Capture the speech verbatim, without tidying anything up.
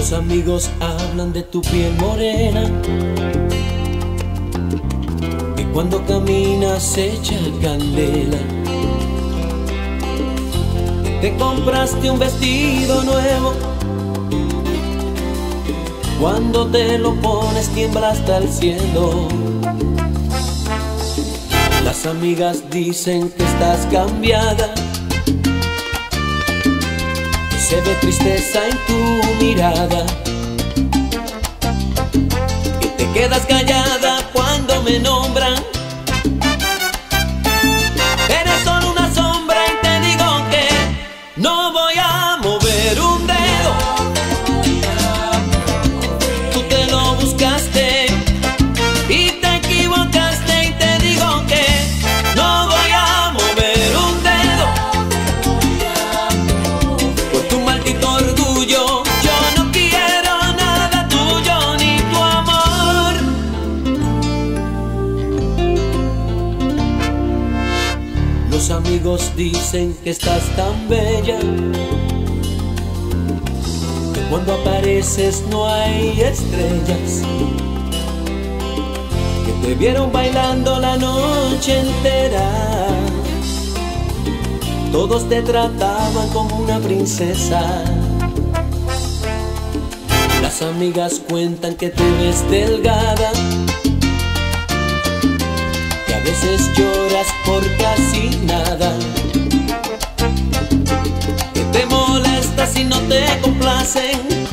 Los amigos hablan de tu piel morena, que cuando caminas echa candela, que te compraste un vestido nuevo, cuando te lo pones tiembla hasta el cielo. Las amigas dicen que estás cambiada, que se ve tristeza en tu mirada, que te quedas callada cuando me nombran. Eres solo una sombra y te digo que no voy a mover un dedo. Tú te lo buscaste y te equivocaste, y te digo que no voy a mover un dedo. Por tu maldito orgullo yo no quiero nada tuyo ni tu amor. Los amigos dicen que estás tan bella, que cuando apareces no hay estrellas, que te vieron bailando la noche entera, todos te trataban como una princesa. Las amigas cuentan que te ves delgada, que a veces lloras por casi nada, que te molesta si no te complacen,